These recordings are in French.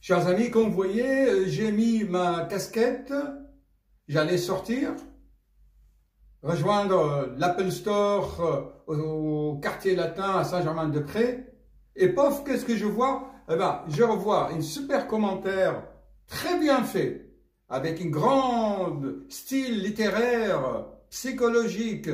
Chers amis, comme vous voyez, j'ai mis ma casquette, j'allais sortir, rejoindre l'Apple Store au quartier latin à Saint-Germain-de-Prés, et pof, qu'est-ce que je vois? Eh ben, je revois un super commentaire très bien fait, avec un grand style littéraire, psychologique.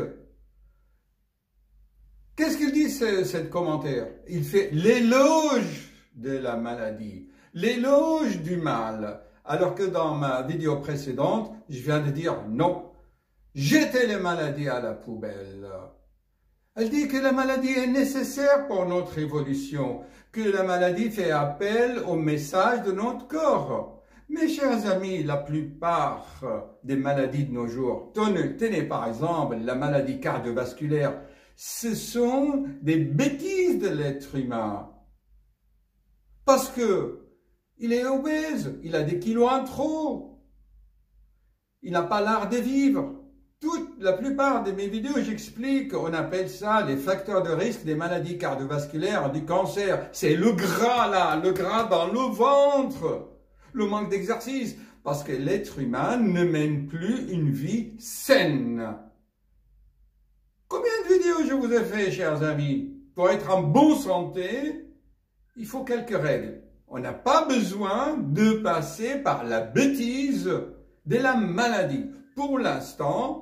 Qu'est-ce qu'il dit, ce commentaire? Il fait l'éloge de la maladie, l'éloge du mal, alors que dans ma vidéo précédente, je viens de dire non, jetez les maladies à la poubelle. Elle dit que la maladie est nécessaire pour notre évolution, que la maladie fait appel au message de notre corps. Mes chers amis, la plupart des maladies de nos jours, tenez par exemple la maladie cardiovasculaire, ce sont des bêtises de l'être humain. Parce que il est obèse, il a des kilos en trop, il n'a pas l'art de vivre. La plupart de mes vidéos, j'explique, on appelle ça les facteurs de risque des maladies cardiovasculaires, du cancer. C'est le gras là, le gras dans le ventre, le manque d'exercice, parce que l'être humain ne mène plus une vie saine. Combien de vidéos je vous ai fait, chers amis? Pour être en bonne santé, il faut quelques règles. On n'a pas besoin de passer par la bêtise de la maladie. Pour l'instant,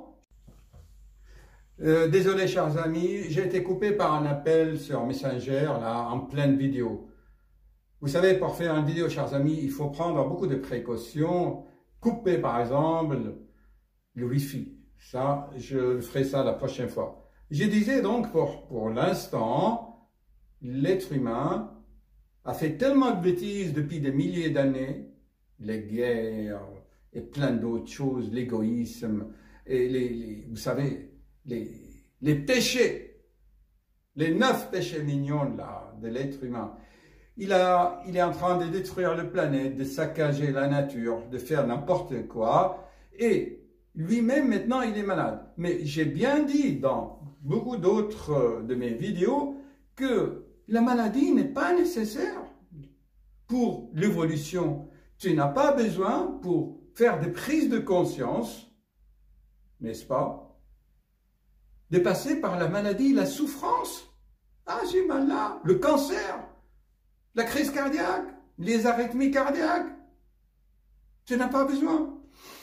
désolé chers amis, j'ai été coupé par un appel sur Messenger, là, en pleine vidéo. Vous savez, pour faire une vidéo, chers amis, il faut prendre beaucoup de précautions. Couper, par exemple, le Wi-Fi. Ça, je ferai ça la prochaine fois. Je disais donc, pour l'instant, l'être humain a fait tellement de bêtises depuis des milliers d'années, les guerres et plein d'autres choses, l'égoïsme, et vous savez, les péchés, les 9 péchés mignons là, de l'être humain. Il est en train de détruire la planète, de saccager la nature, de faire n'importe quoi, et lui-même maintenant il est malade. Mais j'ai bien dit dans beaucoup d'autres de mes vidéos que la maladie n'est pas nécessaire pour l'évolution. Tu n'as pas besoin pour faire des prises de conscience, n'est-ce pas, de passer par la maladie, la souffrance. Ah, j'ai mal là, le cancer, la crise cardiaque, les arythmies cardiaques. Tu n'as pas besoin.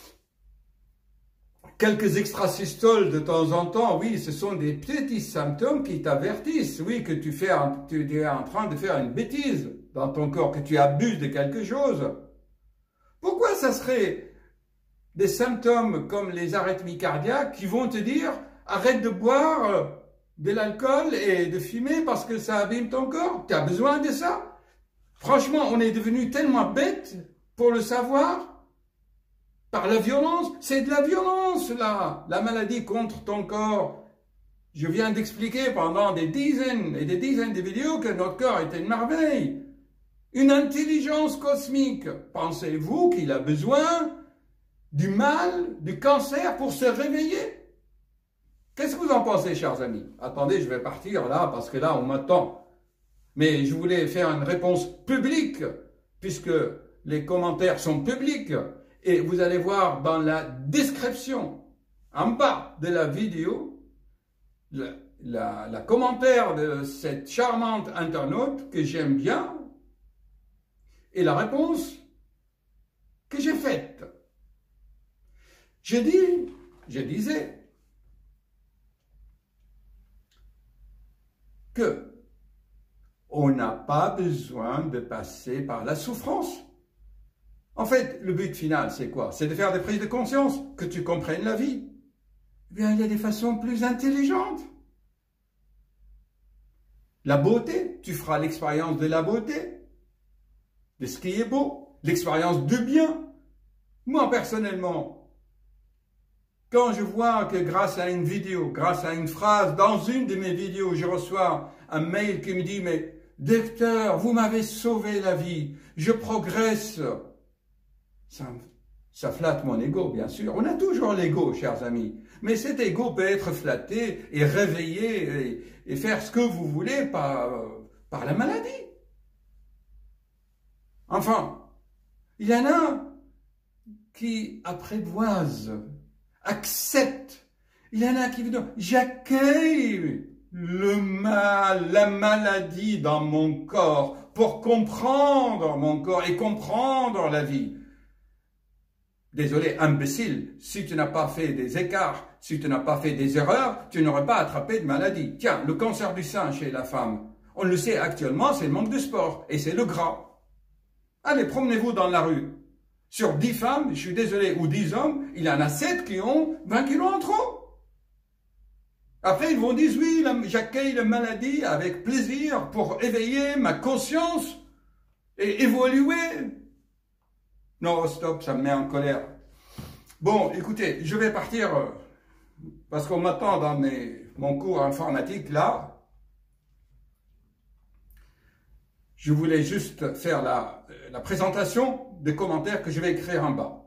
Quelques extrasystoles de temps en temps, oui, ce sont des petits symptômes qui t'avertissent, oui, que tu es en train de faire une bêtise dans ton corps, que tu abuses de quelque chose. Pourquoi ça serait des symptômes comme les arythmies cardiaques qui vont te dire « Arrête de boire de l'alcool et de fumer parce que ça abîme ton corps. Tu as besoin de ça ?» Franchement, on est devenu tellement bête pour le savoir. Par la violence, c'est de la violence là, la maladie contre ton corps. Je viens d'expliquer pendant des dizaines et des dizaines de vidéos que notre corps est une merveille. Une intelligence cosmique. Pensez-vous qu'il a besoin du mal, du cancer pour se réveiller? Qu'est-ce que vous en pensez, chers amis? Attendez, je vais partir là, parce que là, on m'attend. Mais je voulais faire une réponse publique, puisque les commentaires sont publics. Et vous allez voir dans la description, en bas de la vidéo, la commentaire de cette charmante internaute que j'aime bien, et la réponse que j'ai faite. Je disais que on n'a pas besoin de passer par la souffrance. En fait, le but final, c'est quoi? C'est de faire des prises de conscience, que tu comprennes la vie. Eh bien, il y a des façons plus intelligentes. La beauté, tu feras l'expérience de la beauté, de ce qui est beau, l'expérience du bien. Moi, personnellement, quand je vois que grâce à une vidéo, grâce à une phrase, dans une de mes vidéos, je reçois un mail qui me dit « Mais docteur, vous m'avez sauvé la vie, je progresse », ça flatte mon ego, bien sûr. On a toujours l'ego, chers amis. Mais cet ego peut être flatté et réveillé et faire ce que vous voulez par la maladie. Enfin, Il y en a qui apprivoisent, acceptent. Il y en a qui disent, j'accueille le mal, la maladie dans mon corps pour comprendre mon corps et comprendre la vie. Désolé, imbécile, si tu n'as pas fait des écarts, si tu n'as pas fait des erreurs, tu n'aurais pas attrapé de maladie. Tiens, le cancer du sein chez la femme, on le sait actuellement, c'est le manque de sport et c'est le gras. Allez, promenez-vous dans la rue. Sur 10 femmes, je suis désolé, ou 10 hommes, il y en a 7 qui ont 20 kilos en trop. Après, ils vont dire, oui, j'accueille la maladie avec plaisir pour éveiller ma conscience et évoluer. Non, stop, ça me met en colère. Bon, écoutez, je vais partir parce qu'on m'attend dans mon cours informatique là. Je voulais juste faire la présentation des commentaires que je vais écrire en bas.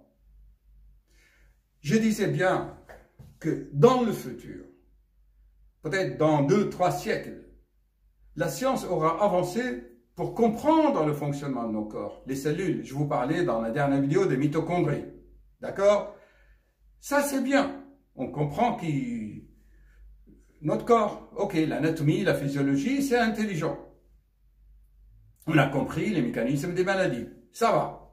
Je disais bien que dans le futur, peut-être dans 2-3 siècles, la science aura avancé pour comprendre le fonctionnement de nos corps. Les cellules, je vous parlais dans la dernière vidéo des mitochondries. D'accord? Ça, c'est bien. On comprend que notre corps, ok, l'anatomie, la physiologie, c'est intelligent. On a compris les mécanismes des maladies. Ça va.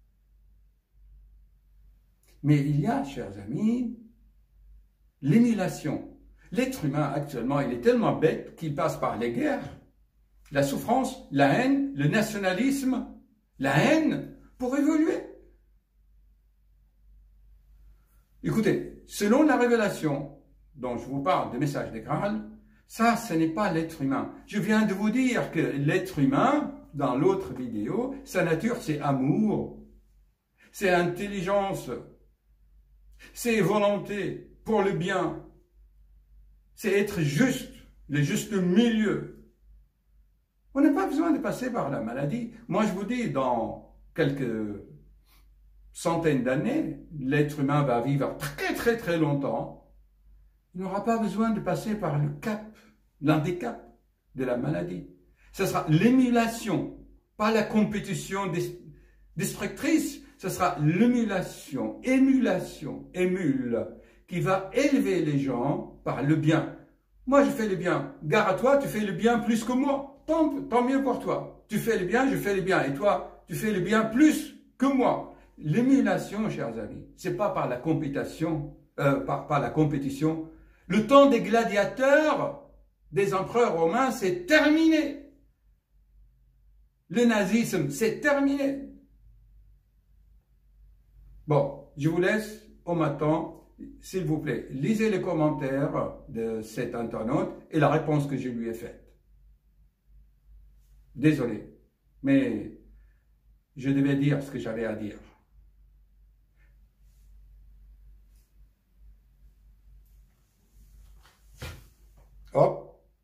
Mais il y a, chers amis, l'émulation. L'être humain, actuellement, il est tellement bête qu'il passe par les guerres, la souffrance, la haine, le nationalisme, la haine, pour évoluer. Écoutez, selon la révélation dont je vous parle, des messages des Graal, ça, ce n'est pas l'être humain. Je viens de vous dire que l'être humain, dans l'autre vidéo, sa nature, c'est amour, c'est intelligence, c'est volonté pour le bien, c'est être juste, le juste milieu. On n'a pas besoin de passer par la maladie. Moi, je vous dis, dans quelques centaines d'années, l'être humain va vivre très très très longtemps. Il n'aura pas besoin de passer par le cap, l'handicap de la maladie. Ce sera l'émulation, pas la compétition destructrice, ce sera l'émulation, émule, qui va élever les gens par le bien. Moi, je fais le bien. Gare à toi, tu fais le bien plus que moi. Tant mieux pour toi. Tu fais le bien, je fais le bien. Et toi, tu fais le bien plus que moi. L'émulation, chers amis, c'est pas par la compétition, par la compétition. Le temps des gladiateurs, des empereurs romains, c'est terminé. Le nazisme, c'est terminé. Bon, je vous laisse, on m'attend. S'il vous plaît, lisez les commentaires de cet internaute et la réponse que je lui ai faite. Désolé, mais je devais dire ce que j'avais à dire. Hop.